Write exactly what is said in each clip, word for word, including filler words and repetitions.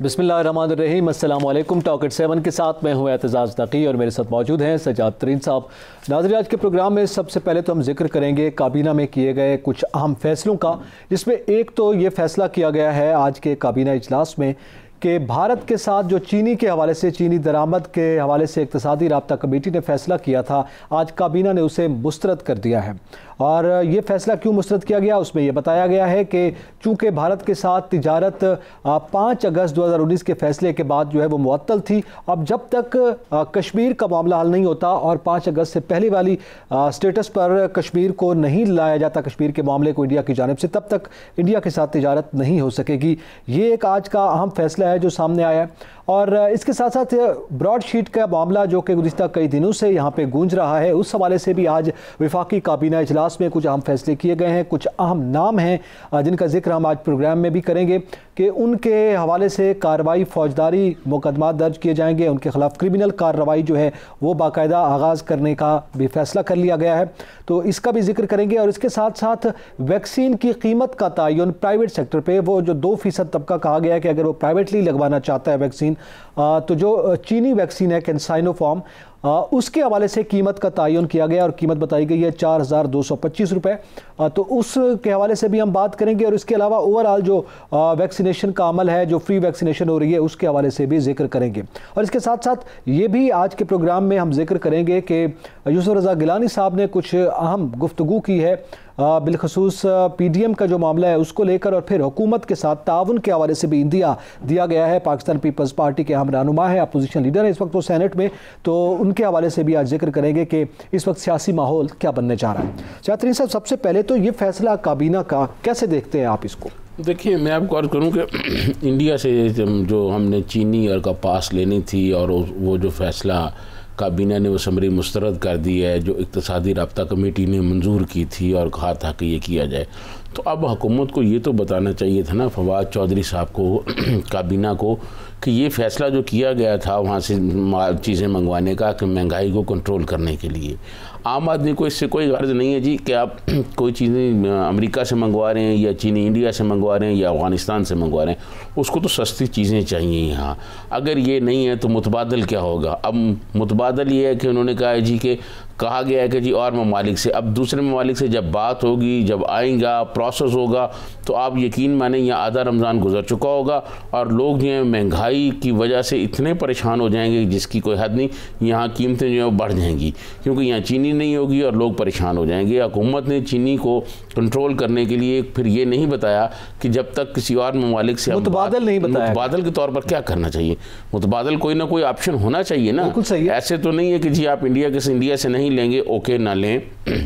बिस्मिल्लाहिर्रहमानिर्रहीम, अस्सलाम वालेकुम। टॉकेट सेवन के साथ मैं हूँ एतजाज़ नकी और मेरे साथ मौजूद हैं सजाद तरीन साहब। नाज़रीन, आज के प्रोग्राम में सबसे पहले तो हम जिक्र करेंगे काबीना में किए गए कुछ अहम फैसलों का, जिसमें एक तो ये फैसला किया गया है आज के काबीना इजलास में कि भारत के साथ जो चीनी के हवाले से, चीनी दरामद के हवाले से इक़्तिसादी राब्ता कमेटी ने फैसला किया था, आज काबीना ने उसे मुस्तरद कर दिया है। और ये फैसला क्यों मुस्तरद किया गया, उसमें यह बताया गया है कि चूँकि भारत के साथ तिजारत पाँच अगस्त दो हज़ार उन्नीस के फैसले के बाद जो है वो मुअत्तल थी। अब जब तक कश्मीर का मामला हल नहीं होता और पाँच अगस्त से पहले वाली स्टेटस पर कश्मीर को नहीं लाया जाता, कश्मीर के मामले को इंडिया की जानिब से, तब तक इंडिया के साथ तिजारत नहीं हो सकेगी। ये एक आज का अहम फैसला है जो सामने आया है। और इसके साथ साथ ब्रॉडशीट का मामला जो कि गुज़िश्ता कई दिनों से यहाँ पे गूंज रहा है, उस हवाले से भी आज वफाकी काबीना इजलास में कुछ अहम फैसले किए गए हैं। कुछ अहम नाम हैं जिनका जिक्र हम आज प्रोग्राम में भी करेंगे कि उनके हवाले से कार्रवाई, फौजदारी मुकदमा दर्ज किए जाएंगे, उनके खिलाफ क्रिमिनल कार्रवाई जो है वो बाकायदा आगाज़ करने का भी फैसला कर लिया गया है, तो इसका भी जिक्र करेंगे। और इसके साथ साथ वैक्सीन की कीमत का तयन प्राइवेट सेक्टर पे, वो जो दो फीसद तबका कहा गया है कि अगर वो प्राइवेटली लगवाना चाहता है वैक्सीन, तो जो चीनी वैक्सीन है कैंसाइनोफार्म, उसके हवाले से कीमत का तयन किया गया और कीमत बताई गई है चार हज़ार दो सौ पच्चीस रुपये, तो उसके हवाले से भी हम बात करेंगे। और इसके अलावा ओवरऑल जो वैक्सीनेशन का अमल है, जो फ्री वैक्सीनेशन हो रही है, उसके हवाले से भी जिक्र करेंगे। और इसके साथ साथ ये भी आज के प्रोग्राम में हम जिक्र करेंगे कि यूसुफ रज़ा गिलानी साहब ने कुछ अहम गुफ्तगू की है बिलखसूस पी डी एम का जो मामला है उसको लेकर, और फिर हुकूमत के साथ ताउन के हवाले से भी इंदिया दिया गया है। पाकिस्तान पीपल्स पार्टी के अहम रहनुमा है, अपोजिशन लीडर है इस वक्त वो सेनेट में, तो उनके हवाले से भी आज जिक्र करेंगे कि इस वक्त सियासी माहौल क्या बनने जा रहा है। छात्री साहब, सबसे पहले तो ये फैसला काबीना का कैसे देखते हैं आप इसको? देखिए, मैं आपको अर्ज़ करूँ कि इंडिया से जो हमने चीनी और कपास लेनी थी और वो जो फैसला काबीना ने वो समरी मुस्तरद कर दी है, जो इक़्तिसादी राब्ता कमेटी ने मंजूर की थी और कहा था कि ये किया जाए, तो अब हुकूमत को ये तो बताना चाहिए था ना फवाद चौधरी साहब को, काबीना को, कि ये फ़ैसला जो किया गया था वहाँ से चीज़ें मंगवाने का, कि महंगाई को कंट्रोल करने के लिए आम आदमी को इससे कोई गर्ज नहीं है जी कि आप कोई चीज़ें अमेरिका से मंगवा रहे हैं या चीनी इंडिया से मंगवा रहे हैं या अफ़गानिस्तान से मंगवा रहे हैं, उसको तो सस्ती चीज़ें चाहिए यहाँ। अगर ये नहीं है तो मुतबादल क्या होगा? अब मुतबादल ये है कि उन्होंने कहा है जी कि कहा गया है कि जी और ममालिक से, अब दूसरे ममालिक से जब बात होगी, जब आएगा, प्रोसेस होगा, तो आप यकीन माने यहाँ आधा रमज़ान गुजर चुका होगा और लोग जो हैं महंगाई की वजह से इतने परेशान हो जाएंगे जिसकी कोई हद नहीं। यहाँ कीमतें जो है बढ़ जाएंगी क्योंकि यहाँ चीनी नहीं होगी और लोग परेशान हो जाएंगे। हुकूमत ने चीनी को कंट्रोल करने के लिए फिर ये नहीं बताया कि जब तक किसी और ममालिक से मुतबादल नहीं बताया, मुतबादल के तौर पर क्या करना चाहिए। मुतबादल कोई ना कोई ऑप्शन होना चाहिए ना, ऐसे तो नहीं है कि जी आप इंडिया के इंडिया से नहीं लेंगे, ओके ना लें।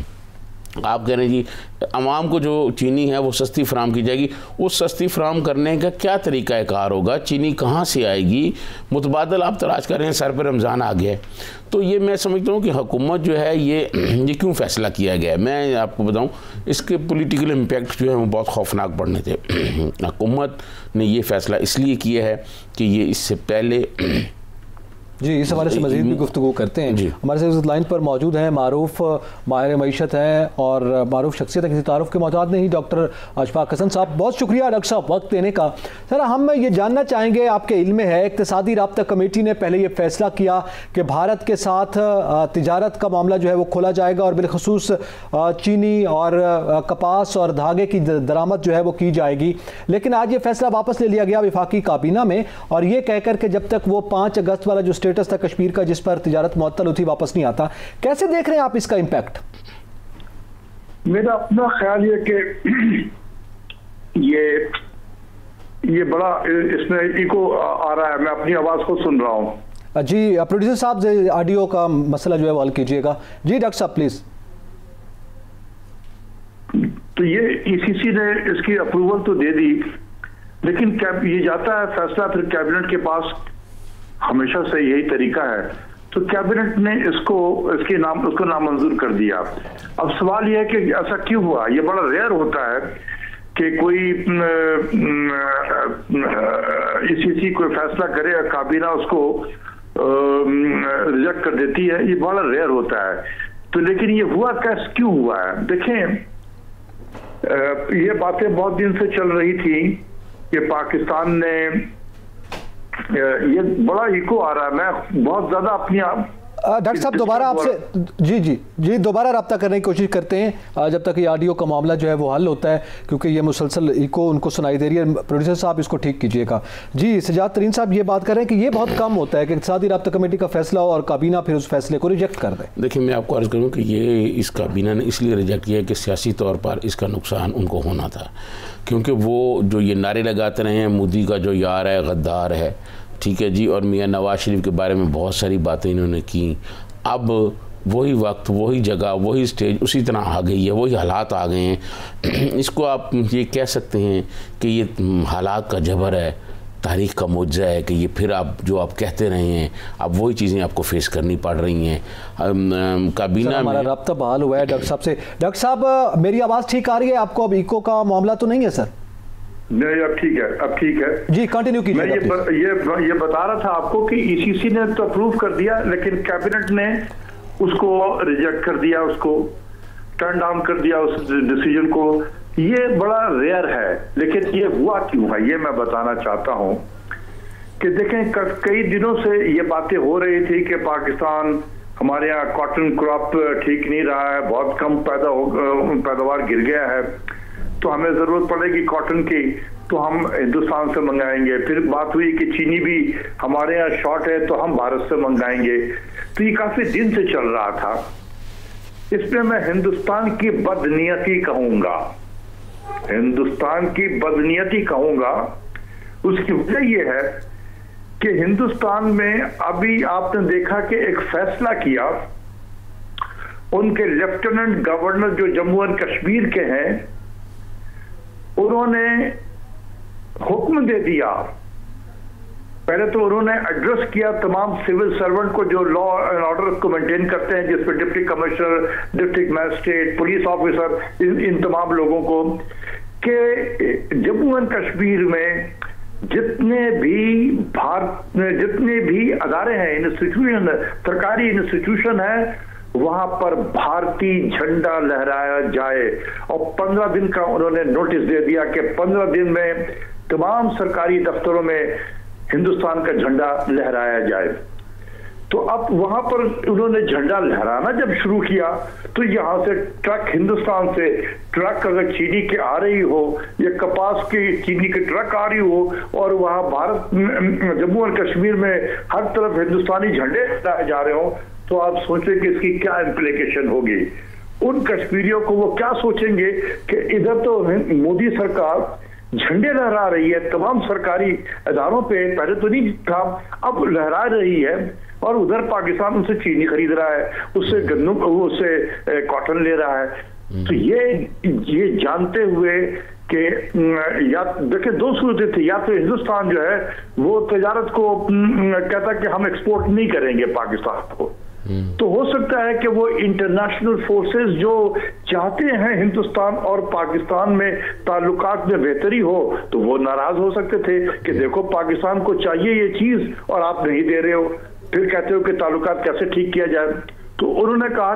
आप कह रहे हैं जी अवाम को जो चीनी है वो सस्ती फराम की जाएगी, उस सस्ती फराम करने का क्या तरीका कार होगा? चीनी कहाँ से आएगी? मुतबादल आप तलाश कर रहे हैं, सर पर रमज़ान आ गया है। तो ये मैं समझता हूँ कि हुकूमत जो है ये ये क्यों फ़ैसला किया गया है, मैं आपको बताऊँ इसके पॉलिटिकल इम्पैक्ट जो है वो बहुत खौफनाक पड़ने थे। हुकूमत ने ये फ़ैसला इसलिए किया है कि ये इससे पहले जी इस हवाले से मज़ीद भी गुफ्तगू करते हैं। हमारे साथ लाइन पर मौजूद हैं मारूफ माहिर मईशत हैं और मारूफ शख्सियत है, किसी तारुफ के मोहताज नहीं, डॉक्टर अशफाक हसन साहब। बहुत शुक्रिया डॉक्टर साहब वक्त देने का। सर, हम ये जानना चाहेंगे, आपके इल्म में है इक़्तिसादी राब्ता कमेटी ने पहले ये फैसला किया कि भारत के साथ तिजारत का मामला जो है वो खोला जाएगा और बिलखसूस चीनी और कपास और धागे की दरामद जो है वो की जाएगी, लेकिन आज ये फैसला वापस ले लिया गया वफाकी काबीना में, और ये कहकर के जब तक वो पाँच अगस्त वाला जो स्टेटस था कश्मीर का जिस पर तिजारत मुअत्तल होती वापस नहीं आता। कैसे देख रहे हैं आप इसका इम्पैक्ट? मेरा अपना ख्याल ये कि ये ये बड़ा इसमें इको आ रहा है, मैं अपनी आवाज को सुन रहा हूं। जी प्रोड्यूसर साहब ऑडियो का मसला जो है वो हल कीजिएगा। जी डॉक्टर साहब प्लीज। तो ये ईसीसी ने इसकी अप्रूवल तो दे दी, लेकिन ये जाता है फैसला फिर कैबिनेट के पास, हमेशा से यही तरीका है। तो कैबिनेट ने इसको इसके नाम उसको नामंजूर कर दिया। अब सवाल यह है कि ऐसा क्यों हुआ? ये बड़ा रेयर होता है कि कोई ईसीसी कोई फैसला करे और काबीना उसको रिजेक्ट कर देती है, ये बड़ा रेयर होता है। तो लेकिन ये हुआ कैसे, क्यों हुआ है? देखें, ये बातें बहुत दिन से चल रही थी कि पाकिस्तान ने ये बड़ा इको आ रहा है, मैं बहुत ज्यादा अपनी आप डॉक्टर साहब दोबारा आपसे जी जी जी दोबारा रब्ता करने की कोशिश करते हैं जब तक ये ऑडियो का मामला जो है वो हल होता है, क्योंकि ये मुसलसल इको उनको सुनाई दे रही है। प्रोड्यूसर साहब इसको ठीक कीजिएगा। जी सजाद तरीन साहब ये बात कर रहे हैं कि ये बहुत कम होता है कि इक़्तिसादी रब्ता कमेटी का फैसला हो और काबीना फिर उस फैसले को रिजेक्ट कर दे। देखिए मैं आपको अर्ज़ करूँ कि ये इस काबीना ने इसलिए रिजेक्ट किया कि सियासी तौर पर इसका नुकसान उनको होना था, क्योंकि वो जो ये नारे लगाते रहे हैं मोदी का जो यार है गद्दार है, ठीक है जी, और मियाँ नवाज शरीफ के बारे में बहुत सारी बातें इन्होंने की। अब वही वक्त, वही जगह, वही स्टेज उसी तरह आ गई है, वही हालात आ गए हैं। इसको आप ये कह सकते हैं कि ये हालात का जबर है, तारीख़ का मुआवजा है कि ये फिर आप जो आप कहते रहे हैं अब वही चीज़ें आपको फेस करनी पड़ रही हैं। काबीना हमारा रब्ता बहाल हुआ है डॉक्टर साहब से। डॉक्टर साहब मेरी आवाज़ ठीक आ रही है आपको? अब इको का मामला तो नहीं है सर? नहीं अब ठीक है, अब ठीक है जी, कंटिन्यू कीजिए। मैं ये ब, ये ये बता रहा था आपको कि ईसीसी ने तो अप्रूव कर दिया, लेकिन कैबिनेट ने उसको रिजेक्ट कर दिया, उसको टर्न डाउन कर दिया उस डिसीजन को। ये बड़ा रेयर है, लेकिन ये हुआ क्यों है ये मैं बताना चाहता हूँ कि देखें कई दिनों से ये बातें हो रही थी कि पाकिस्तान हमारे यहाँ कॉटन क्रॉप ठीक नहीं रहा है, बहुत कम पैदा हो पैदावार गिर गया है, तो हमें जरूरत पड़ेगी कॉटन की, तो हम हिंदुस्तान से मंगाएंगे। फिर बात हुई कि चीनी भी हमारे यहाँ शॉर्ट है तो हम भारत से मंगाएंगे। तो ये काफी दिन से चल रहा था। इसमें मैं हिंदुस्तान की बदनीयती कहूंगा, हिंदुस्तान की बदनीयती कहूंगा। उसकी वजह यह है कि हिंदुस्तान में अभी आपने देखा कि एक फैसला किया, उनके लेफ्टिनेंट गवर्नर जो जम्मू एंड कश्मीर के हैं उन्होंने हुक्म दे दिया। पहले तो उन्होंने एड्रेस किया तमाम सिविल सर्वेंट को जो लॉ एंड ऑर्डर को मेंटेन करते हैं, जिसमें deputy commissioner, district magistrate, police officer, इन, इन तमाम लोगों को, कि जम्मू एंड कश्मीर में जितने भी भारत जितने भी अदारे हैं, इंस्टीट्यूशन, सरकारी इंस्टीट्यूशन है, वहां पर भारतीय झंडा लहराया जाए। और पंद्रह दिन का उन्होंने नोटिस दे दिया कि पंद्रह दिन में तमाम सरकारी दफ्तरों में हिंदुस्तान का झंडा लहराया जाए। तो अब वहां पर उन्होंने झंडा लहराना जब शुरू किया तो यहां से ट्रक, हिंदुस्तान से ट्रक अगर चीनी के आ रही हो या कपास की चीनी के ट्रक आ रही हो और वहां भारत जम्मू और कश्मीर में हर तरफ हिंदुस्तानी झंडे लहराए जा रहे हो, तो आप सोचें कि इसकी क्या इम्प्लीकेशन होगी। उन कश्मीरियों को वो क्या सोचेंगे कि इधर तो मोदी सरकार झंडे लहरा रही है तमाम सरकारी इदारों पे, पहले तो नहीं था, अब लहरा रही है, और उधर पाकिस्तान उनसे चीनी खरीद रहा है, उससे गन्नम उससे कॉटन ले रहा है। तो ये ये जानते हुए कि या देखिए दो सूरतें थी, या तो हिंदुस्तान जो है वो तजारत को कहता कि हम एक्सपोर्ट नहीं करेंगे पाकिस्तान को, तो हो सकता है कि वो इंटरनेशनल फोर्सेस जो चाहते हैं हिंदुस्तान और पाकिस्तान में ताल्लुकात में बेहतरी हो, तो वो नाराज हो सकते थे कि देखो पाकिस्तान को चाहिए ये चीज और आप नहीं दे रहे हो, फिर कहते हो कि ताल्लुकात कैसे ठीक किया जाए। तो उन्होंने कहा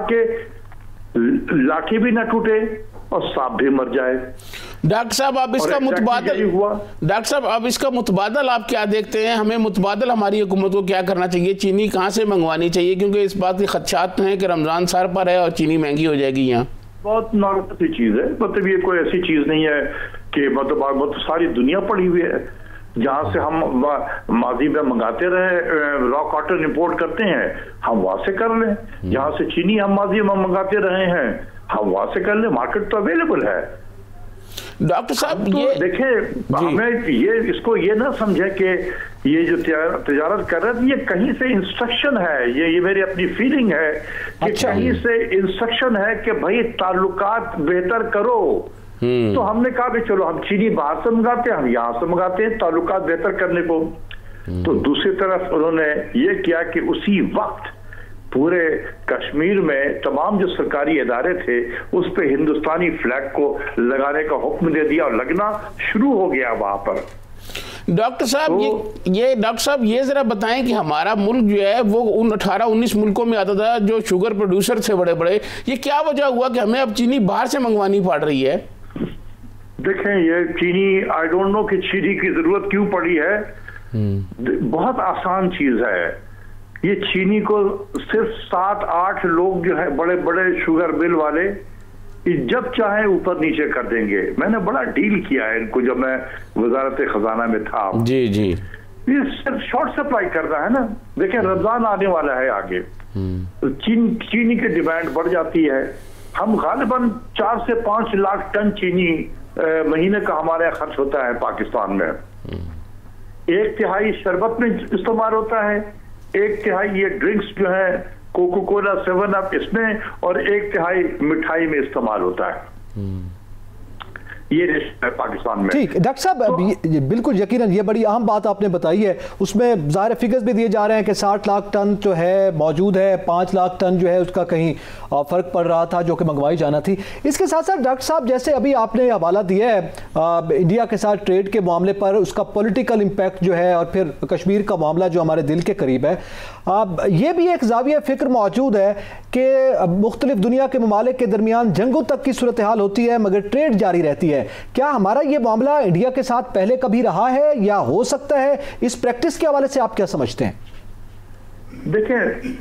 कि लाठी भी ना टूटे और सांप भी मर जाए। डॉक्टर साहब अब इसका मुतबादल हुआ डॉक्टर साहब अब इसका मुतबादल आप क्या देखते हैं? हमें मुतबादल हमारी हुकूमत को क्या करना चाहिए? चीनी कहाँ से मंगवानी चाहिए? क्योंकि इस बात के खदशात हैं कि रमजान सर पर है और चीनी महंगी हो जाएगी। यहाँ बहुत नॉर्मल सी चीज है, मतलब ये कोई ऐसी चीज नहीं है कि मतलब मतलब सारी दुनिया पड़ी हुई है, जहाँ से हम माजी में मंगाते रहे रॉ कॉटन इंपोर्ट करते हैं हम वहां से कर लें, जहाँ से चीनी हम माजी में मंगाते रहे हैं हम वहां से कर लें, मार्केट तो अवेलेबल है। डॉक्टर साहब तो ये देखें, हमें ये इसको ये ना समझे कि ये जो तजारत कर रहे थे ये कहीं से इंस्ट्रक्शन है, ये ये मेरी अपनी फीलिंग है कि अच्छा। कहीं से इंस्ट्रक्शन है कि भाई ताल्लुकात बेहतर करो। तो हमने कहा कि चलो हम चीनी बाहर से मंगाते हैं, हम यहाँ से मंगाते हैं ताल्लुकात बेहतर करने को। तो दूसरी तरफ उन्होंने ये किया कि उसी वक्त पूरे कश्मीर में तमाम जो सरकारी इदारे थे उस पे हिंदुस्तानी फ्लैग को लगाने का हुक्म दे दिया और लगना शुरू हो गया वहां पर। डॉक्टर साहब तो, ये ये डॉक्टर साहब ये जरा बताएं कि हमारा मुल्क जो है वो उन अठारह उन्नीस मुल्कों में आता था जो शुगर प्रोड्यूसर थे बड़े बड़े, ये क्या वजह हुआ कि हमें अब चीनी बाहर से मंगवानी पड़ रही है? देखें ये चीनी, आई डोंट नो कि चीनी की जरूरत क्यों पड़ी है, बहुत आसान चीज है। ये चीनी को सिर्फ सात आठ लोग जो है बड़े बड़े शुगर मिल वाले जब चाहे ऊपर नीचे कर देंगे। मैंने बड़ा डील किया है इनको जब मैं वजारत खजाना में था। जी जी ये सिर्फ शॉर्ट सप्लाई कर रहा है ना। देखें रमजान आने वाला है आगे, तो चीन चीनी की डिमांड बढ़ जाती है। हम गालिबन चार से पांच लाख टन चीनी महीने का हमारे यहाँ खर्च होता है पाकिस्तान में। एक तिहाई शरबत में इस्तेमाल होता है, एक तिहाई ये ड्रिंक्स जो है कोको कोला सेवन अप इसमें, और एक तिहाई मिठाई में इस्तेमाल होता है। ये है पाकिस्तान में। ठीक डॉक्टर साहब, तो, ये, ये बिल्कुल यकीनन ये बड़ी अहम बात आपने बताई है। उसमें ज़ाहिर फिगर्स भी दिए जा रहे हैं कि साठ लाख टन जो है मौजूद है, पाँच लाख टन जो है उसका कहीं फ़र्क पड़ रहा था जो कि मंगवाई जाना थी। इसके साथ साथ डॉक्टर साहब जैसे अभी आपने हवाला दिया है आ, इंडिया के साथ ट्रेड के मामले पर, उसका पॉलिटिकल इम्पैक्ट जो है, और फिर कश्मीर का मामला जो हमारे दिल के करीब है, अब ये भी एक ज़ाविया फ़िक्र मौजूद है कि मुख्तलिफ दुनिया के ममालिक के दरमियान जंगों तक की सूरत हाल होती है मगर ट्रेड जारी रहती है। क्या हमारा ये मामला इंडिया के साथ पहले कभी रहा है या हो सकता है? इस प्रैक्टिस के हवाले से आप क्या समझते हैं? देखें,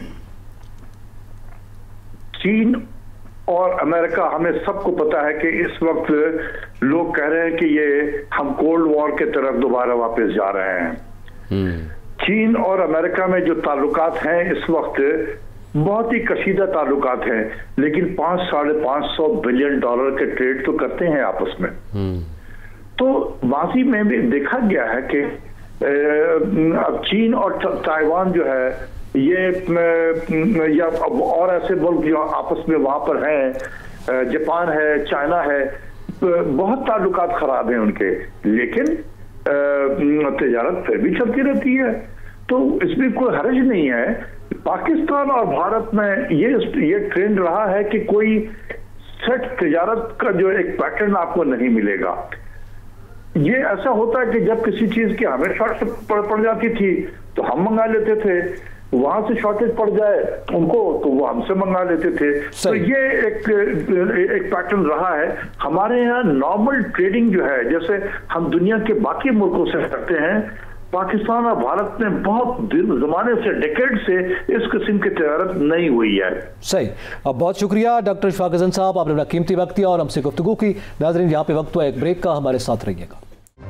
चीन और अमेरिका, हमें सबको पता है कि इस वक्त लोग कह रहे हैं कि ये हम कोल्ड वॉर के तरफ दोबारा वापस जा रहे हैं। चीन और अमेरिका में जो ताल्लुकात हैं इस वक्त बहुत ही कशीदा ताल्लुकात हैं, लेकिन पांच साढ़े पांच सौ बिलियन डॉलर के ट्रेड तो करते हैं आपस में। तो माजी में भी देखा गया है कि अब चीन और ताइवान जो है ये या और ऐसे मुल्क जो आपस में वहां पर हैं, जापान है, चाइना है, बहुत ताल्लुकात खराब हैं उनके, लेकिन तिजारत फिर भी चलती रहती है। तो इसमें कोई हर्ज नहीं है। पाकिस्तान और भारत में ये ये ट्रेंड रहा है कि कोई सेट तिजारत का जो एक पैटर्न आपको नहीं मिलेगा। ये ऐसा होता है कि जब किसी चीज की हमें शॉर्टेज पड़, पड़ जाती थी तो हम मंगा लेते थे, वहां से शॉर्टेज पड़ जाए उनको तो वो हमसे मंगा लेते थे। तो ये एक एक पैटर्न रहा है। हमारे यहाँ नॉर्मल ट्रेडिंग जो है, जैसे हम दुनिया के बाकी मुल्कों से करते हैं, पाकिस्तान और भारत में बहुत जमाने से, डेकेड से इस किस्म की तजारत नहीं हुई है। सही। अब बहुत शुक्रिया डॉक्टर इशफाक हसन साहब, आपने अपना कीमती वक्त दिया और हमसे गुफ्तगू की। नाज़रीन, यहाँ पे वक्त हुआ एक ब्रेक का, हमारे साथ रहिएगा।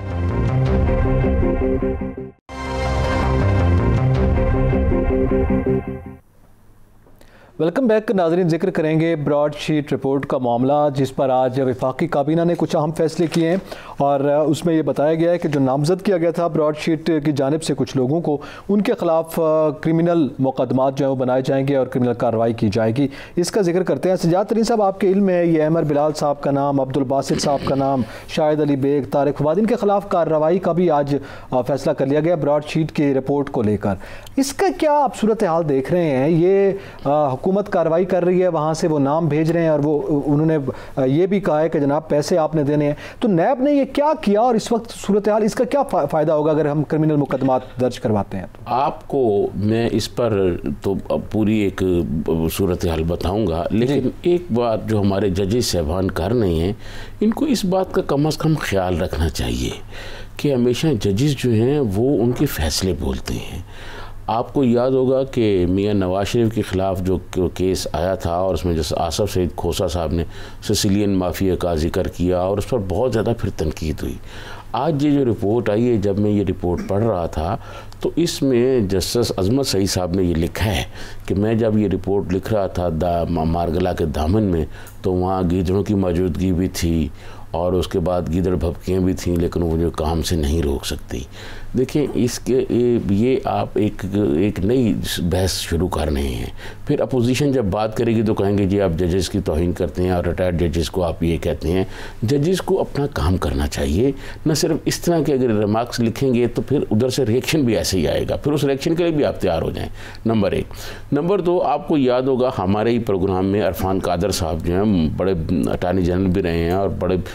Welcome back. नाज़रीन, जिक्र करेंगे ब्रॉडशीट रिपोर्ट का मामला, जिस पर आज वफाकी काबीना ने कुछ अहम फैसले किए हैं और उसमें ये बताया गया है कि जो नामजद किया गया था ब्रॉडशीट की जानिब से कुछ लोगों को, उनके ख़िलाफ़ क्रिमिनल मुकदमात जो है वो बनाए जाएंगे और क्रिमिनल कार्रवाई की जाएगी। इसका जिक्र करते हैं। सजाद तरीन साहब, आपके इल्म में ये अमर बिलाल साहब का नाम, अब्दुल बासित साहब का नाम, शाहिद अली बेग, तारिक फवाद, इनके ख़िलाफ़ कार्रवाई का भी आज फैसला कर लिया गया ब्रॉडशीट की रिपोर्ट को लेकर। इसका क्या आप सूरत हाल देख रहे हैं? ये हुकूमत कार्रवाई कर रही है, वहाँ से वो नाम भेज रहे हैं और वो उन्होंने ये भी कहा है कि जनाब पैसे आपने देने हैं। तो नैब ने ये क्या किया और इस वक्त सूरत हाल, इसका क्या फ़ायदा होगा अगर हम क्रिमिनल मुकदमात दर्ज करवाते हैं? तो आपको मैं इस पर तो पूरी एक सूरत हाल बताऊँगा, लेकिन एक बात जो हमारे जजेस साहबान कर रहे हैं, इनको इस बात का कम अज़ कम ख्याल रखना चाहिए कि हमेशा जजेस जो हैं वो उनके फ़ैसले बोलते हैं। आपको याद होगा कि मियां नवाज शरीफ के ख़िलाफ़ जो केस आया था और उसमें जैसे आसफ सईद खोसा साहब ने सिसिलियन माफिया का जिक्र किया और उस पर बहुत ज़्यादा फिर तनकीद हुई। आज ये जो रिपोर्ट आई है, जब मैं ये रिपोर्ट पढ़ रहा था तो इसमें जस्टिस अजमत सईद साहब ने ये लिखा है कि मैं जब ये रिपोर्ट लिख रहा था दा मारगला के दामन में, तो वहाँ गीदड़ों की मौजूदगी भी थी और उसके बाद गीदड़ भपकियाँ भी थीं, लेकिन वो जो काम से नहीं रोक सकती। देखिए, इसके ये आप एक एक नई बहस शुरू कर रहे हैं। फिर अपोजिशन जब बात करेगी तो कहेंगे जी आप जजेस की तौहीन करते हैं और रिटायर्ड जजेस को आप ये कहते हैं। जजेस को अपना काम करना चाहिए, न सिर्फ इस तरह के अगर रिमार्क्स लिखेंगे तो फिर उधर से रिएक्शन भी ऐसे ही आएगा, फिर उस रिएक्शन के लिए भी आप तैयार हो जाएँ। नंबर एक। नंबर दो, आपको याद होगा हमारे ही प्रोग्राम में इरफान कादर साहब जो हैं, बड़े अटार्नी जनरल भी रहे हैं और बड़े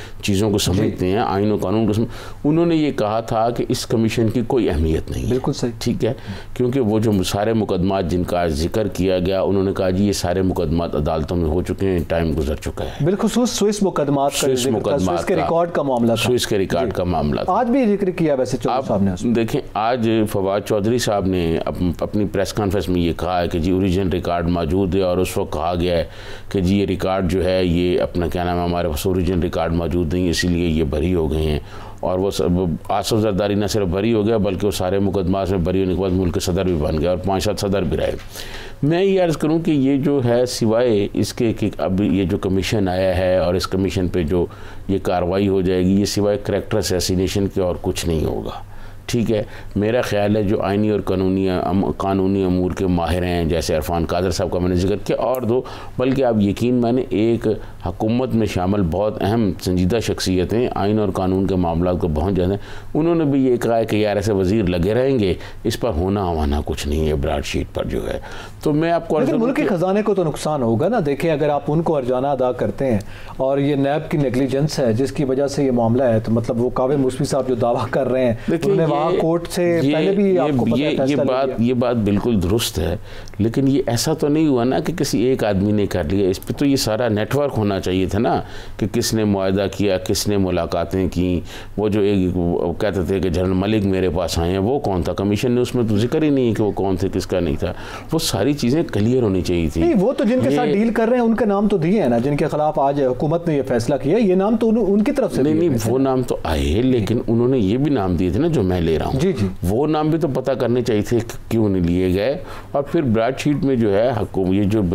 चीज़ों को समझते हैं, आइन और कानून को समझ, उन्होंने ये कहा था कि इस कमीशन की कोई अहमियत नहीं है। बिल्कुल सही, ठीक है, क्योंकि वो जो सारे मुकदमात जिनका जिक्र किया गया, उन्होंने कहा जी ये सारे मुकदमात अदालतों में हो चुके हैं, टाइम गुजर चुका है। बिल्कुल, स्विस मुकदमात स्विस मुकदमात के रिकॉर्ड का मामला, स्विस के रिकॉर्ड का मामला आज भी जिक्र किया वैसे चौधरी साहब ने। देखें, आज फवाद चौधरी साहब ने अपनी प्रेस कॉन्फ्रेंस में ये कहा है कि जी ओरिजिनल रिकॉर्ड मौजूद है, और उस वक्त कहा गया है कि जी ये रिकॉर्ड जो है ये अपना क्या नाम है, हमारे पास ओरिजिनल रिकॉर्ड मौजूद नहीं, इसीलिए ये बरी हो गए हैं। और वो सब आसफ जरदारी न सिर्फ बरी हो गया बल्कि वो सारे मुकदमात में बरी होने के बाद मुल्क के सदर भी बन गया और पाँच सात सदर भी रहे। मैं ये अर्ज़ करूँ कि ये जो है सिवाय इसके कि अब ये जो कमीशन आया है और इस कमीशन पे जो ये कार्रवाई हो जाएगी, ये सिवाय करैक्टर असैसिनेशन के और कुछ नहीं होगा। ठीक है, मेरा ख्याल है जो आइनी और कानूनी अम, कानूनी अमूर के माहिर हैं, जैसे इरफान कादर साहब का मैंने जिक्र किया, और दो बल्कि आप यकीन माने एक हुकूमत में शामिल बहुत अहम संजीदा शख्सियतें आइन और कानून के मामला को पहुँच जाते हैं, उन्होंने भी ये कहा है कि यार ऐसे वज़ीर लगे रहेंगे, इस पर होना हवाना कुछ नहीं है ब्राड शीट पर जो है। तो मैं आपको लेकिन मुल्क के ख़जाने को तो नुकसान होगा ना। देखिए, अगर आप उनको अर्जाना अदा करते हैं और ये नैब की नेग्लिजेंस है जिसकी वजह से ये मामला है, तो मतलब वो कावे मुस्फी साहब जो दावा कर रहे हैं कोर्ट से पहले भी ये, आपको पता ये, है ये बात ये बात बिल्कुल दुरुस्त है, लेकिन ये ऐसा तो नहीं हुआ ना कि किसी एक आदमी ने कर लिया। इस पर तो ये सारा नेटवर्क होना चाहिए था ना, कि किसने मुआहदा किया, किसने मुलाकातें की। वो जो एक कहते थे कि जनरल मलिक मेरे पास आए हैं, वो कौन था? कमीशन ने उसमें तो जिक्र ही नहीं कि वो कौन थे, किसका नहीं था। वो सारी चीज़ें क्लियर होनी चाहिए थी। नहीं, वो तो जिनके साथ डील कर रहे हैं उनके नाम तो दिए हैं ना, जिनके खिलाफ आज हुकूमत ने ये फैसला किया, ये नाम तो उनकी तरफ से नहीं नहीं वो नाम तो आए, लेकिन उन्होंने ये भी नाम दिए थे ना जो मैं ले रहा हूँ। जी जी, वो नाम भी तो पता करने चाहिए थे क्यों नहीं लिए गए। और फिर ब्राड शीट में जो है हकूम ये जो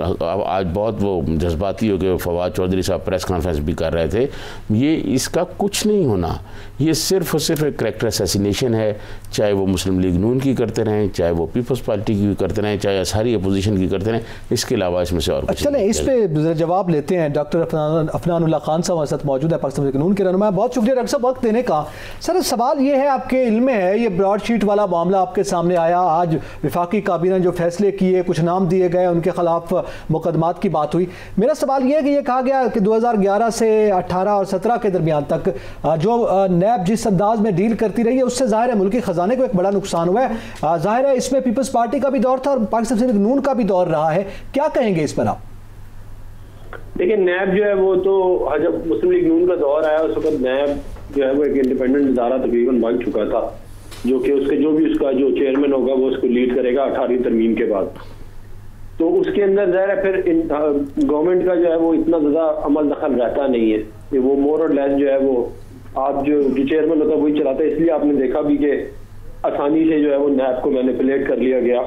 आज बहुत वो जज्बाती हो गए, फवाद चौधरी साहब प्रेस कॉन्फ्रेंस भी कर रहे थे, ये इसका कुछ नहीं होना, ये सिर्फ और सिर्फ एक करैक्टर असैसिनेशन है। चाहे वो मुस्लिम लीग नून की करते रहें, चाहे वो पीपल्स पार्टी की करते रहें, चाहे सारी अपोजिशन की करते रहें, इसके अलावा इसमें से और कुछ नहीं। इस पे जवाब लेते हैं डॉक्टर अफनानुल्लाह खान साहब हमारे साथ मौजूद है, पाकिस्तान कानून के रहनुमा। बहुत शुक्रिया डॉक्टर साहब वक्त देने का। सर, सवाल ये है, आपके इल्म में है ये ब्रॉड शीट वाला मामला आपके सामने आया, आज विफाकी काबीना जो फैसले किए, कुछ नाम दिए गए, उनके खिलाफ मुकदमात की बात हुई। मेरा सवाल ये है कि ये कहा गया कि दो हज़ार ग्यारह से अठारह और सत्रह के दरमियान तक जो नैब जिस अंदाज में डील करती रही है, उससे जाहिर है मुल्क के खजाने को एक बड़ा नुकसान हुआ है। जाहिर है इसमें पीपल्स पार्टी का भी दौर था और पाकिस्तान नून का भी दौर रहा है, क्या कहेंगे इस पर आप? देखिए, नैब जो है वो तो जब मुस्लिम लीग नून का दौर आया उस वक्त नैब जो है वो एक इंडिपेंडेंट इदारा तकरीबन बन चुका था, जो कि उसके जो भी उसका जो चेयरमैन होगा वो उसको लीड करेगा अठारहवीं तरमीम के बाद। तो उसके अंदर ज़ाहिर है फिर गवर्नमेंट का जो है वो इतना ज़्यादा अमल दखल रहता नहीं है, वो मोर और लेस जो है वो आप जो जो चेयरमैन होता है वही चलाता है। इसलिए आपने देखा भी कि आसानी से जो है वो नैब को मैनिपुलेट कर लिया गया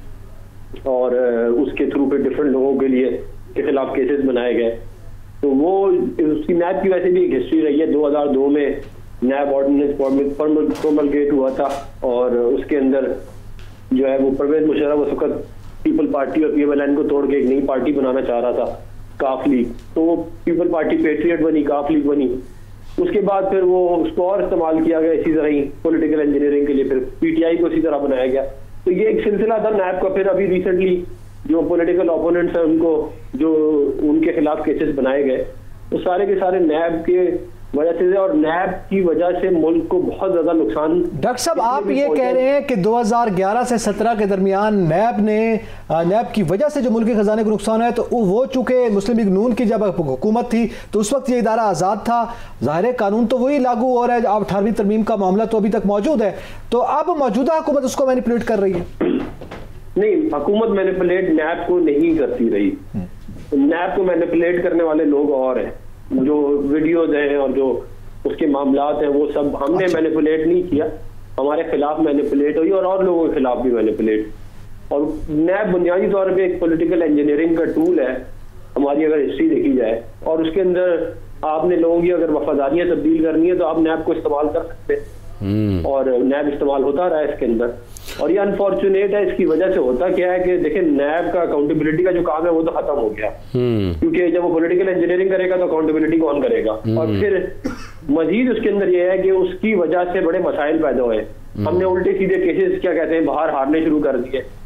और उसके थ्रू फिर डिफरेंट लोगों के लिए के खिलाफ केसेस बनाए गए। तो वो उसकी नैब की वैसे भी एक हिस्ट्री रही है। दो हज़ार दो में नैब ऑर्डिनेंस प्रोमलगेट हुआ था और उसके अंदर जो है वो परवेज मुशर्रफ उस वक्त पीपल पार्टी और पीएमएलएन को तोड़ के एक नई पार्टी बनाना चाह रहा था, काफ लीग। तो वो पीपल पार्टी पेट्रियट बनी, काफ लीग बनी। उसके बाद फिर वो उसको और इस्तेमाल किया गया इसी तरह ही पॉलिटिकल इंजीनियरिंग के लिए, फिर पीटीआई को इसी तरह बनाया गया। तो ये एक सिलसिला था नैब का। फिर अभी रिसेंटली जो पॉलिटिकल ओपोनेंट्स हैं उनको जो उनके खिलाफ केसेस बनाए गए, वो सारे के सारे नैब के वजह से और नैब की वजह से मुल्क को बहुत ज्यादा नुकसान। डॉक्टर साहब, आप ये कह रहे हैं कि दो हज़ार ग्यारह से सत्रह के दरमियान नैब ने नैब की वजह से जो मुल्क के खजाने को नुकसान है, तो वो चूंकि मुस्लिम लीग नून की जब हुकूमत थी तो उस वक्त ये इदारा आज़ाद था, ज़ाहिर कानून तो वही लागू हो रहा है, अब अठारहवीं तरमीम का मामला तो अभी तक मौजूद है, तो अब मौजूदा हुकूमत उसको मैनिपुलेट कर रही है? नहीं, हुकूमत मैनिपुलेट नैब को नहीं करती रही। नैब को मैनिपुलेट करने वाले लोग और हैं, जो वीडियोज हैं और जो उसके मामलात हैं वो सब हमने अच्छा। मैनिपुलेट नहीं किया, हमारे खिलाफ मैनिपुलेट हुई और और लोगों के खिलाफ भी मैनिपुलेट। और नैब बुनियादी तौर पे एक पॉलिटिकल इंजीनियरिंग का टूल है हमारी, अगर हिस्ट्री देखी जाए, और उसके अंदर आपने लोगों की अगर वफादारियां तब्दील करनी है तो आप नैब को इस्तेमाल कर सकते हैं और नैब इस्तेमाल होता रहा है इसके अंदर। और ये अनफॉर्चुनेट है, इसकी वजह से होता क्या है कि देखिए नैब का अकाउंटेबिलिटी का जो काम है वो तो खत्म हो गया, क्योंकि जब वो पॉलिटिकल इंजीनियरिंग करेगा तो अकाउंटेबिलिटी कौन करेगा। और फिर मजीद उसके अंदर ये है कि उसकी वजह से बड़े मसाइल पैदा हुए। हमने उल्टे सीधे केसेस क्या कहते हैं बाहर हारने शुरू कर दिए,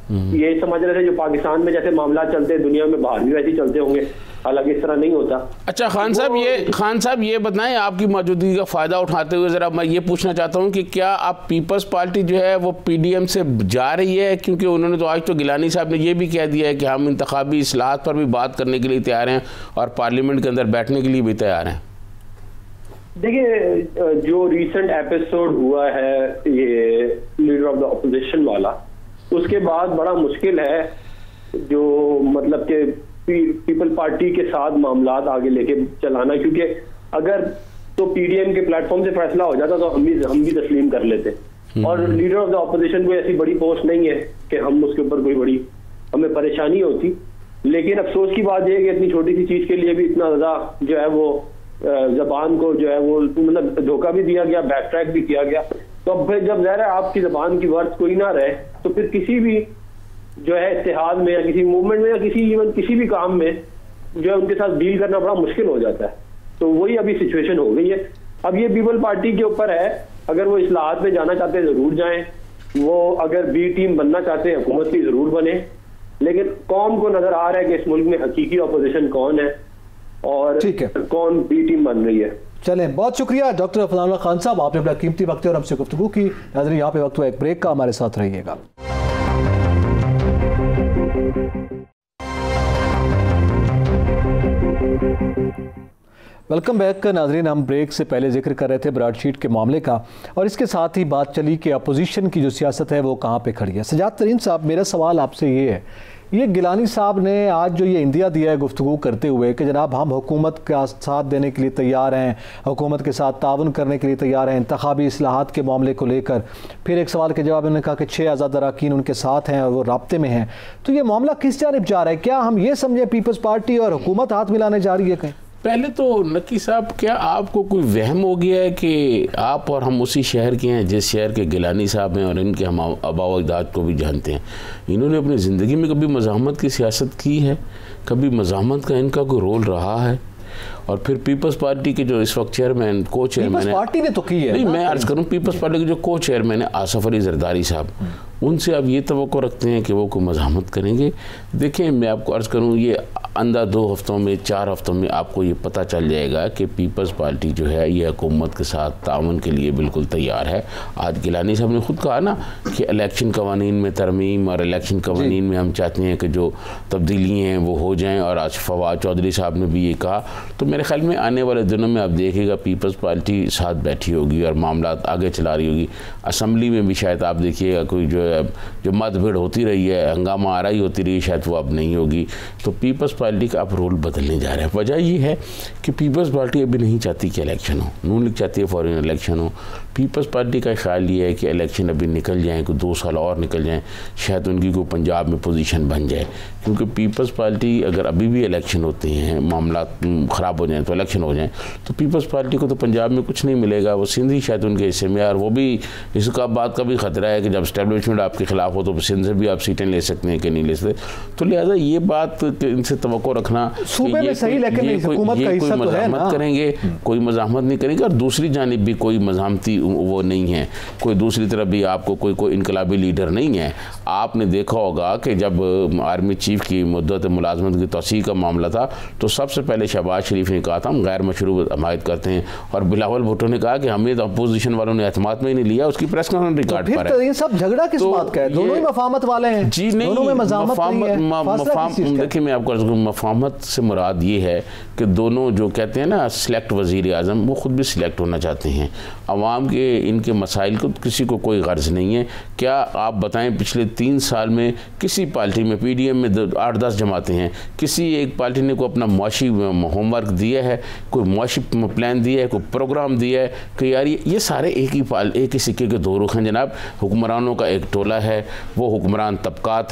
ये समझ रहे थे जो पाकिस्तान में जैसे मामला चलते हैं दुनिया में बाहर भी वैसे ही चलते होंगे, हालांकि इस तरह नहीं होता। अच्छा खान साहब, ये खान साहब ये बताएं, आपकी मौजूदगी का फ़ायदा उठाते हुए ज़रा मैं ये पूछना चाहता हूँ कि क्या आप पीपल्स पार्टी जो है वो पीडीएम से जा रही है? क्योंकि उन्होंने तो आज तो गिलानी साहब ने ये भी कह दिया है कि हम इंतखाबी इस्लाहात पर भी बात करने के लिए तैयार हैं और पार्लियामेंट के अंदर बैठने के लिए भी तैयार हैं। देखिए, जो रिसेंट एपिसोड हुआ है ये लीडर ऑफ द अपोजिशन वाला, उसके बाद बड़ा मुश्किल है जो मतलब कि पीपल पार्टी के साथ मामलात आगे लेके चलाना, क्योंकि अगर तो पीडीएम के प्लेटफॉर्म से फैसला हो जाता तो हम भी हम भी तस्लीम कर लेते, और लीडर ऑफ द ऑपोजिशन कोई ऐसी बड़ी पोस्ट नहीं है कि हम उसके ऊपर कोई बड़ी हमें परेशानी होती। लेकिन अफसोस की बात यह है कि इतनी छोटी सी चीज के लिए भी इतना ज्यादा जो है वो जबान को जो है वो मतलब धोखा भी दिया गया, बैक ट्रैक भी किया गया। तो अब जब ज़ाहिर है आपकी जबान की वर्थ कोई ना रहे तो फिर किसी भी जो है इत्तेहाद में या किसी मूवमेंट में या किसी इवन किसी भी काम में जो है उनके साथ डील करना बड़ा मुश्किल हो जाता है। तो वही अभी सिचुएशन हो गई है। अब ये पीपल पार्टी के ऊपर है, अगर वो इस्लाहात में जाना चाहते हैं जरूर जाएं, वो अगर बी टीम बनना चाहते हैं हुकूमत की जरूर बने, लेकिन कौम को नजर आ रहा है कि इस मुल्क में हकीकी अपोजिशन कौन है और कौन बी टीम बन रही है। चलें, बहुत शुक्रिया डॉक्टर फनानुल्लाह खान साहब, आपने अपना कीमती वक्त और हमसे गुफ्तगू की। नाज़रीन, यहाँ पे वक्त हुआ एक ब्रेक का, हमारे साथ रहिएगा। वेलकम बैक नाजरीन। हम ब्रेक से पहले जिक्र कर रहे थे ब्रॉडशीट के मामले का, और इसके साथ ही बात चली कि अपोजिशन की जो सियासत है वो कहाँ पे खड़ी है। सजाद तरीन साहब, मेरा सवाल आपसे ये है, ये गिलानी साहब ने आज जो ये इंदिया दिया है गुफ्तगू करते हुए कि जनाब हम हुकूमत का साथ देने के लिए तैयार हैं, हुकूमत के साथ ताउन करने के लिए तैयार हैं इंतखाबी इस्लाहात के मामले को लेकर, फिर एक सवाल के जवाब में उन्होंने कहा कि छः आज़ाद अरकान उनके साथ हैं और वो राब्ते में हैं, तो ये मामला किस जानिब जा रहा है? क्या हम ये समझें पीपल्स पार्टी और हुकूमत हाथ मिलाने जा रही है कहीं? पहले तो नकी साहब, क्या आपको कोई वहम हो गया है कि आप और हम उसी शहर के हैं जिस शहर के गिलानी साहब हैं और इनके हम आबाओ अजदाद को भी जानते हैं? इन्होंने अपनी ज़िंदगी में कभी मज़ाहमत की सियासत की है? कभी मज़ाहमत का इनका कोई रोल रहा है? और फिर पीपल्स पार्टी के जो इस वक्त चेयरमैन को चेयरमैन पार्टी ने तो की है, नहीं मैं अर्ज़ करूँ, पीपल्स पार्टी के जो को चेयरमैन है आसफ अली जरदारी साहब, उनसे आप ये तवक्को रखते हैं कि वो कोई मज़ाहमत करेंगे? देखें, मैं आपको अर्ज़ करूँ, ये अंदा दो हफ्तों में चार हफ्तों में आपको ये पता चल जाएगा कि पीपल्स पार्टी जो है ये हुकूमत के साथ ताउन के लिए बिल्कुल तैयार है। आज गिलानी साहब ने खुद कहा ना कि इलेक्शन कवानीन में तरमीम और इलेक्शन कवानीन में हम चाहते हैं कि जो तब्दीली हैं वो हो जाएँ, और आज फवाद चौधरी साहब ने भी ये कहा। तो मेरे ख्याल में आने वाले दिनों में आप देखिएगा पीपल्स पार्टी साथ बैठी होगी और मामला आगे चला रही होगी। असम्बली में भी शायद आप देखिएगा कोई जो है जो मतभेड़ होती रही है, हंगामा आ रही होती रही, शायद वो अब नहीं होगी। तो पीपल्स पार्टी का अब रोल बदलने जा रहा है। वजह ये है कि पीपल्स पार्टी अभी नहीं चाहती कि इलेक्शन हो, नून लीग चाहती है फॉरेन इलेक्शन हो। पीपल्स पार्टी का ख्याल ये है कि इलेक्शन अभी निकल जाएँ, कोई दो साल और निकल जाएँ, शायद उनकी कोई पंजाब में पोजीशन बन जाए। क्योंकि पीपल्स पार्टी अगर अभी भी इलेक्शन होते हैं, मामला ख़राब हो जाएँ तो इलेक्शन हो जाएँ, तो पीपल्स पार्टी को तो पंजाब में कुछ नहीं मिलेगा, वो सिंध ही शायद उनके हिस्से में। और वो भी इसका बात का भी ख़तरा है कि जब इस्टेब्लिशमेंट आपके खिलाफ हो तो सिंध से भी आप सीटें ले सकते हैं कि नहीं ले सकते। तो लिहाजा ये बात इनसे तवक्को रखना सूबे में सही, लेकिन हुकूमत का हिस्सा तो है ना, करेंगे कोई मज़ाहमत नहीं करेंगे। और दूसरी जानिब भी कोई मज़ाहमती वो नहीं है, कोई दूसरी तरफ भी आपको कोई कोई इनकलाबी लीडर नहीं है। आपने देखा होगा कि जब आर्मी चीफ की मुद्दत मुलाजमत की तोसी का मामला था तो सबसे पहले शहबाज शरीफ ने कहा था हम गैर मशरूब हमायत करते हैं, और बिलावल भुट्टो ने कहा कि हमें तो अपोजिशन वालों ने एतमाद में ही नहीं लिया। उसकी प्रेस कॉन्फ्रेंस रिकॉर्ड पर है। ये सब झगड़ा किस बात का है? दोनों ही मफामत वाले हैं जी। नहीं, दोनों में मज़ाहमत नहीं है। देखिए, मैं आपको अर्ज़ करूँ, मफाहमत से मुराद ये है कि दोनों जो कहते हैं ना सिलेक्ट वज़ीर आज़म, वो ख़ुद भी सिलेक्ट होना चाहते हैं। अवाम के इनके मसाइल को किसी को कोई गर्ज नहीं है। क्या आप बताएं पिछले तीन साल में किसी पार्टी में, पी डी एम में आठ दस जमातें हैं, किसी एक पार्टी ने कोई अपना मुआशी होमवर्क दिया है, कोई मुआशी प्लान दिया है, कोई प्रोग्राम दिया है कि यार ये सारे एक ही पाल एक ही सिक्के के दो रुख हैं जनाब। हुक्मरानों का एक टोला है, वो हुक्मरान तबकात हैं,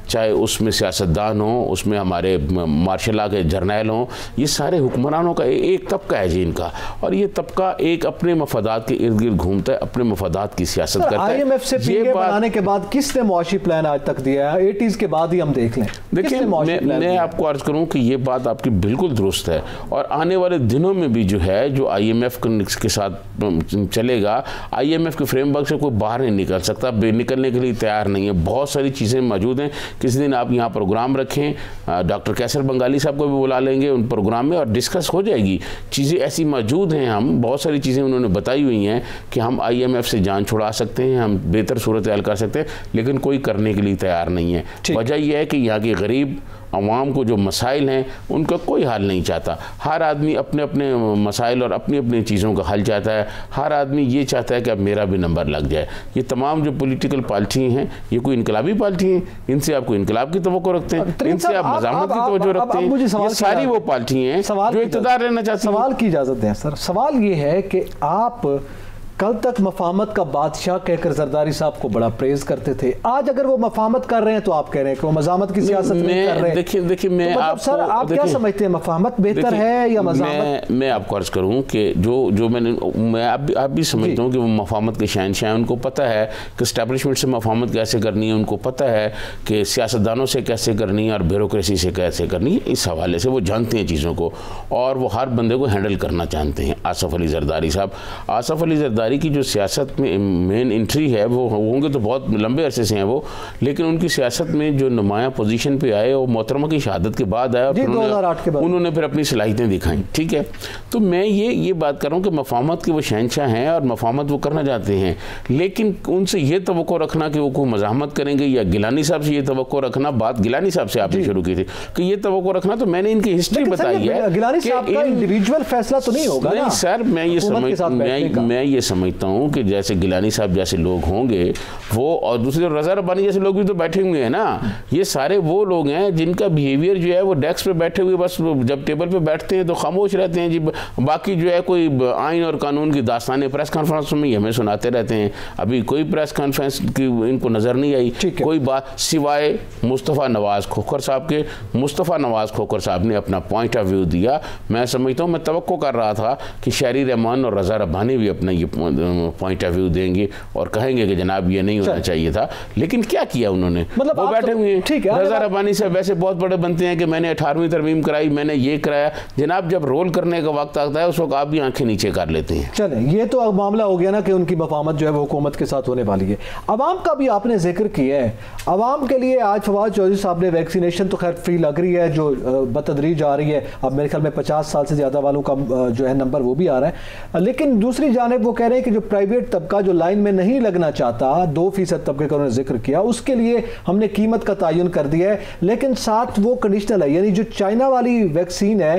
चाहे उसमें सियासतदान हो, उसमें हमारे मार्शल लॉ के जर्नैल हों, ये सारे हुक्मरानों का एक तबका है जी इनका, और ये तबका एक अपने मफादात के इर्द गिर्द घूमता है, अपने मफादात की सियासत करता है। आईएमएफ से पीके बनाने के बाद किसने मुआशी प्लान आज तक दिया है? एटीज़ के बाद ही हम देख लें। देखिए, मैं, मैं आपको अर्ज करूं कि ये बात आपकी बिल्कुल दुरुस्त है, और आने वाले दिनों में भी जो है जो आईएमएफ के साथ चलेगा, आईएमएफ के फ्रेमवर्क से कोई बाहर नहीं निकल सकता, निकलने के लिए तैयार नहीं है। बहुत सारी चीज़ें मौजूद हैं। किसी दिन आप यहाँ प्रोग्राम रखें, डॉक्टर कैसर बंगाली साहब को भी बुला लेंगे उन प्रोग्राम में, और डिस्कस हो जाएगी। चीज़ें ऐसी मौजूद हैं, हम बहुत सारी चीज़ें उन्होंने बताई हुई हैं कि हम आईएमएफ से जान छुड़ा सकते हैं, हम बेहतर सूरत हाल कर सकते हैं, लेकिन कोई करने के लिए तैयार नहीं है। वजह यह है कि यहाँ के गरीब अवाम को जो मसाइल हैं उनका कोई हल नहीं चाहता। हर आदमी अपने अपने मसाइल और अपनी अपनी चीज़ों का हल चाहता है। हर आदमी ये चाहता है कि अब मेरा भी नंबर लग जाए। ये तमाम जो पॉलिटिकल पार्टी हैं, ये कोई इनकलाबी पार्टी हैं, इनसे आप कोई इनकलाब की तवक्को रखते हैं, इनसे आप मज़ामत की तवज्जो रखते हैं। ये सारी वो पार्टी हैं जो इक़्तिदार रहना चाहती हैं। सवाल की इजाज़त दें सर। सवाल ये है कि आप कल तक मफामत का बादशाह कहकर जरदारी साहब को बड़ा प्रेज करते थे, आज अगर वो मफामत कर रहे हैं तो आप कह रहे हैं कि वो मजामत की सियासत नहीं कर रहे हैं। देखिए देखिए मैं तो मतलब सर आप क्या समझते हैं, मफामत बेहतर है या मजामत? मैं मैं आपको अर्ज करूं कि जो जो मैंने मैं आप भी आप भी समझता हूं कि वो मफामत के शहनशाह हैं, उनको पता है कि इस्टेब्लिशमेंट से मफामत कैसे करनी है, उनको पता है कि सियासतदानों से कैसे करनी है और ब्यूरोक्रेसी से कैसे करनी है। इस हवाले से वो जानते हैं चीज़ों को, और वो हर बंदे को हैंडल करना जानते हैं। आसफ अली जरदारी साहब, आसफ अली जरदारी की जो सियासत में मेन एंट्री है, वो होंगे तो बहुत लंबे अरसे से हैं वो, लेकिन उनकी सियासत में जो नुमाया पोजीशन पे आए वो मोहतरमा की शहादत के बाद आया, और फिर उन्होंने, उन्होंने फिर अपनी सलाहियतें दिखाई। ठीक है, तो मैं ये ये बात कर रहा हूँ कि मफामत के वो शहनशाह हैं और मफामत वो करना चाहते हैं, लेकिन उनसे ये तवक्को रखना कि वो कोई मज़ाहमत करेंगे, या गिलानी साहब से ये तवक्को रखना, बात गिलानी साहब से आपने शुरू की थी कि ये तवक्को रखना, तो मैंने इनकी हिस्ट्री बताई है। गिलानी साहब का इंडिविजुअल फैसला तो नहीं होगा नहीं सर, मैं ये समझ मैं मैं ये समझता हूँ कि जैसे गिलानी साहब जैसे लोग होंगे वो, और दूसरे रज़ा रब्बानी जैसे लोग भी तो बैठे हुए हैं ना, ये सारे वो लोग हैं जिनका बिहेवियर जो है वो डेस्क पे बैठे हुए बस जब टेबल पे बैठते हैं तो खामोश रहते हैं जी, बाकी जो है कोई आइन और कानून की दास्तानें प्रेस कॉन्फ्रेंस में हमें सुनाते रहते हैं। अभी कोई प्रेस कॉन्फ्रेंस की इनको नज़र नहीं आई कोई बात, सिवाय मुस्तफ़ा नवाज़ खोखर साहब के। मुस्तफ़ा नवाज़ खोखर साहब ने अपना पॉइंट ऑफ व्यू दिया। मैं समझता हूँ, मैं तवक्को कर रहा था कि शहरी रहमान और रज़ा रब्बानी भी अपना ये पॉइंट ऑफ व्यू देंगे और कहेंगे कि जनाब ये नहीं होना चाहिए था, लेकिन क्या किया उन्होंने, मतलब वो बैठे हुए हैं। रज़ा रब्बानी से वैसे बहुत बड़े बनते हैं कि मैंने अठारहवीं तरमीम कराई, मैंने ये कराया। जनाब जब रोल करने का वक्त आता है उस वक्त आप भी आंखें नीचे कर लेते हैं। चले, ये तो अब मामला हो गया ना कि उनकी मफामत जो है वो हुकूमत के साथ होने वाली है। अवाम का भी आपने जिक्र किया है, अवाम के लिए आज फवाद चौधरी साहब ने वैक्सीनेशन तो खैर फ्री लग रही है जो बतदरीज आ रही है, अब मेरे ख्याल में पचास साल से ज़्यादा वालों का जो है नंबर वो भी आ रहा है, लेकिन दूसरी जानिब वो कह रहे हैं कि जो प्राइवेट तबका जो लाइन में नहीं लगना चाहता, दो फीसद तबके का उन्होंने जिक्र किया, उसके लिए हमने कीमत का तयन कर दिया है, लेकिन साथ वो कंडीशनल है, यानी जो चाइना वाली वैक्सीन है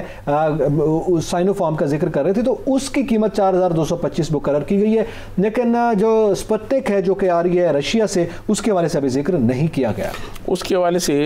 साइनोफार्म का जिक्र कर रहे थे तो उसकी कीमत चार हज़ार दो सौ पच्चीस मुकर्रर की गई है, लेकिन जो स्पुतनिक है जो कि आ रही है रशिया से, उसके हवाले से अभी जिक्र नहीं किया गया। उसके हवाले से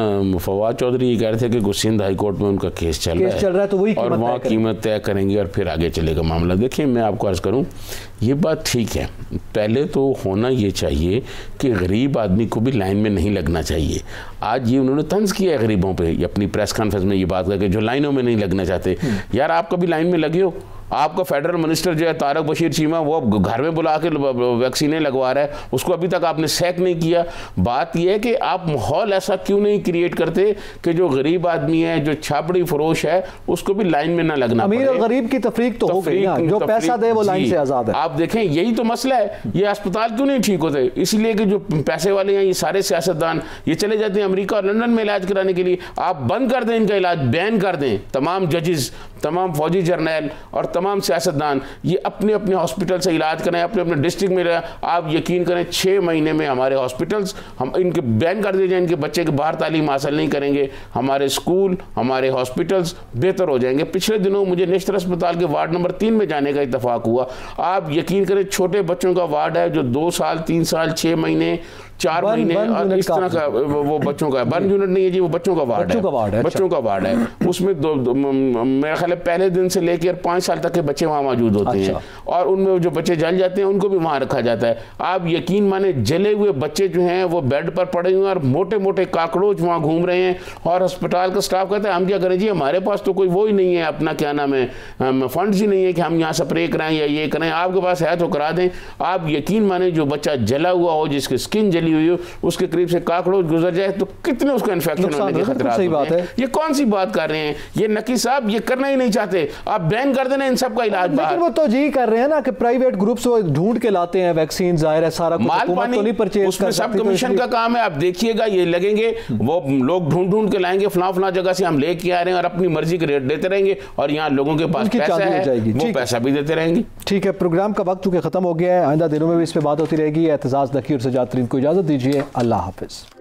फवाद चौधरी ये कह रहे थे कि सिंध हाई कोर्ट में उनका केस चल रहा है, चल रहा है तो वही और वहाँ कीमत तय करेंगे और फिर आगे चलेगा मामला। देखिए मैं आपको अर्ज करूँ, ये बात ठीक है, पहले तो होना ये चाहिए कि गरीब आदमी को भी लाइन में नहीं लगना चाहिए। आज ये उन्होंने तंज किया है गरीबों पे, अपनी प्रेस कॉन्फ्रेंस में ये बात करके जो लाइनों में नहीं लगना चाहते। यार आप कभी लाइन में लगे हो? आपका फेडरल मिनिस्टर जो है तारक बशीर चीमा, वो घर में बुला के वैक्सीनें लगवा रहा है, उसको अभी तक आपने सैक नहीं किया। बात यह है कि आप माहौल ऐसा क्यों नहीं क्रिएट करते कि जो गरीब आदमी है, जो छापड़ी फरोश है, उसको भी लाइन में ना लगना अमीर और गरीब की तफरीक तो हो गई ना, जो पैसा दे वो लाइन से आज़ाद है। आप देखें यही तो मसला है, ये अस्पताल क्यों नहीं ठीक होते? इसलिए कि जो पैसे वाले हैं, ये सारे सियासतदान, ये चले जाते हैं अमेरिका और लंदन में इलाज कराने के लिए। आप बंद कर दें इनका इलाज, बैन कर दें। तमाम जजेस, तमाम फौजी जर्नैल और तमाम सियासतदान ये अपने अपने हॉस्पिटल से इलाज करें, अपने अपने डिस्ट्रिक्ट में रहें। आप यकीन करें छः महीने में हमारे हॉस्पिटल्स हम इनके बैन कर दिए जाए, इनके बच्चे के बाहर तालीम हासिल नहीं करेंगे, हमारे स्कूल, हमारे हॉस्पिटल्स बेहतर हो जाएंगे। पिछले दिनों मुझे नेशनल अस्पताल के वार्ड नंबर तीन में जाने का इत्तेफाक हुआ। आप यकीन करें छोटे बच्चों का वार्ड है जो दो साल तीन साल छः महीने चार महीने और इस तरह का वो बच्चों का बर्न यूनिट नहीं है जी, वो बच्चों का वार्ड है, बच्चों का वार्ड है। उसमें दो मेरा ख्याल है पहले दिन से लेकर पाँच साल तक के बच्चे वहाँ मौजूद होते हैं। और उनमें जो बच्चे जल जाते हैं उनको भी वहाँ रखा जाता है। आप यकीन माने जले हुए बच्चे जो हैं वो बेड पर पड़े हुए हैं और मोटे मोटे काकरोच वहाँ घूम रहे हैं, और अस्पताल का स्टाफ कहता है हम क्या करें जी, हमारे पास तो कोई वो ही नहीं है, अपना क्या नाम है फंड्स ही नहीं है कि हम यहाँ स्प्रे कराएं या ये करें, आपके पास है तो करा दें। आप यकीन माने जो बच्चा जला हुआ हो, जिसकी स्किन जली हुई हो, उसके करीब से काकरोच गुजर जाए तो कितने उसको इन्फेक्शन होने के खतरा होते हैं। ये कौन सी बात कर रहे हैं ये नकी साहब, ये करना ही नहीं चाहते, आप बैन कर देना इन सब का इलाज। लेकिन वो तो जी कर रहे हैं ना कि प्राइवेट ग्रुप्स वो ढूंढ के लाते हैं वैक्सीन, जाहिर है सारा माल पानी तो नहीं परचेज, उसमें सब कमीशन का काम है। आप देखिएगा ये लगेंगे वो लोग ढूंढ ढूंढ के लाएंगे, फला फला जगह से हम लेके आ रहे हैं और अपनी मर्जी के रेट देते रहेंगे, और यहाँ लोगों के पास पैसा है वो पैसा भी देते रहेंगे। ठीक है, प्रोग्राम का वक्त चूंकि खत्म हो गया है, आइंदा दिनों में भी इस पर बात होती रहेगी। एतजाज नकी और सजाद तरीन को इजाजत दीजिए, अल्लाह हाफिज।